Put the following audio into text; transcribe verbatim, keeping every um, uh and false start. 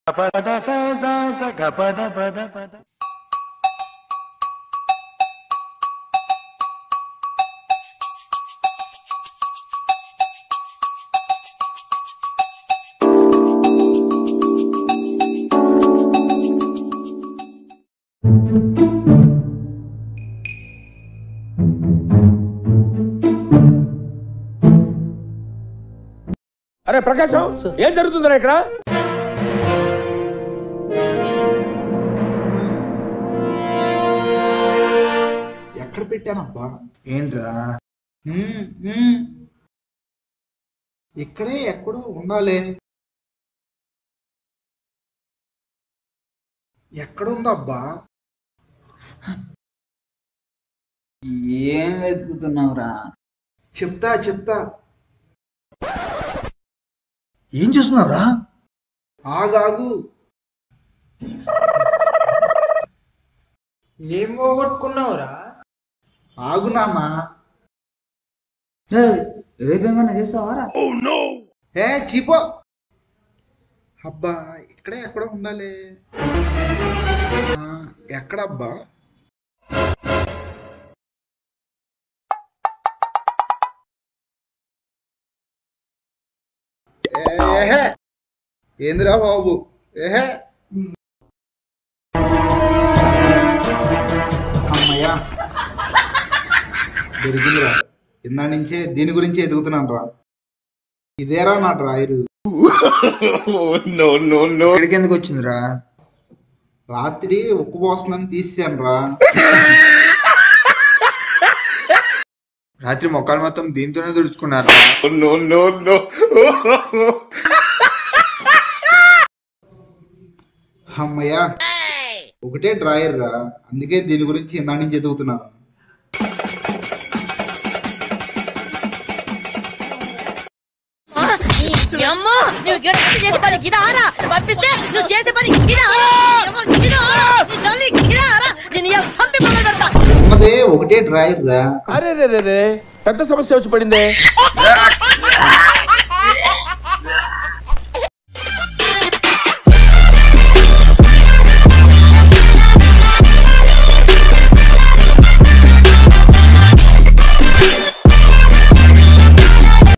అరే ప్రకాశం, ఏం జరుగుతుందిరా ఇక్కడ? ఎక్కడ పెట్టానబ్బా? ఏంట్రా? ఇక్కడే ఎక్కడో ఉండాలి. ఎక్కడుందబ్బా? ఏం వెతుకుతున్నావురా? చెప్తా చెప్తా. ఏం చూస్తున్నావురా? ఆగాగు. ఏం పోగొట్టుకున్నావురా? ఆగు నాన్న. రేపేమన్నా చేస్తావారా? ఏ చీపో. అబ్బా ఇక్కడే ఎక్కడ ఉండాలి. ఎక్కడబ్బా? ఏహే ఏందిరా బాబు? ఏహే అమ్మయ్యా దొరికిందిరా. ఇందా నుంచే దీని గురించి ఎదుగుతున్నాను రా. ఇదేరా నా డ్రాయరు. ఇక్కడికి ఎందుకు వచ్చిందిరా? రాత్రి ఉక్కు పోస్తుందని తీసాను రా. రాత్రి మొక్కలు మొత్తం దీంతోనే తుడుచుకున్నారు. అమ్మయ్యా ఒకటే డ్రాయర్ రా, అందుకే దీని గురించి ఇందా నుంచి ఎదుగుతున్నాను. ఉన్నదే ఒకటే డ్రాయర్ రా. అరే రే రే పెద్ద సమస్య వచ్చి పడిందే.